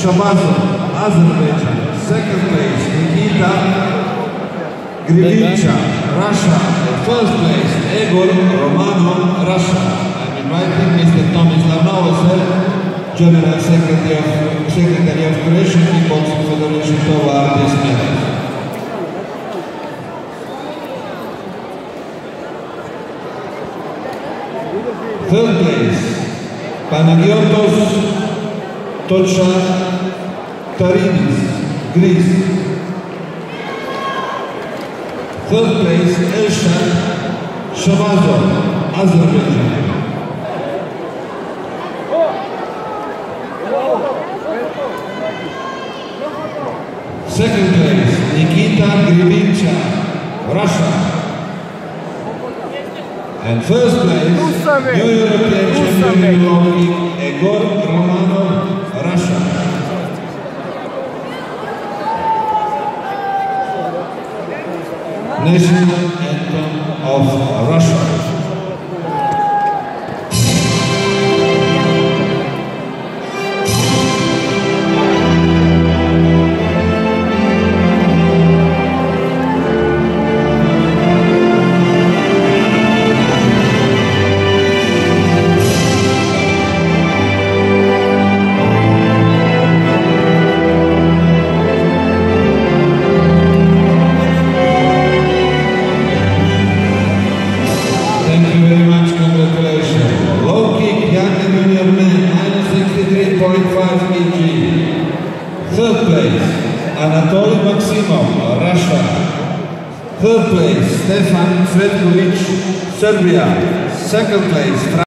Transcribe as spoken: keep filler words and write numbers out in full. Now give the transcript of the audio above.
Shabazov, Azerbaijan. Second place, Nikita Grivincha, Russia. And first place, Egor Romanov, Russia. I'm inviting Mister Tomislav Novosel, General Secretary of, Secretary of Croatian Kickboxing Federation, to award this medal. Third place, Panagiotos Tocharidis, Greece. Third place, Elshad Shabazov, Azerbaijan. Second place, Nikita Grivincha, Russia. And first place, New European Champion Egor Romanov, Russia. National anthem of Russia. Third place, Anatoly Maximov, Russia. Third place, Stefan Fredkovic, Serbia. Second place,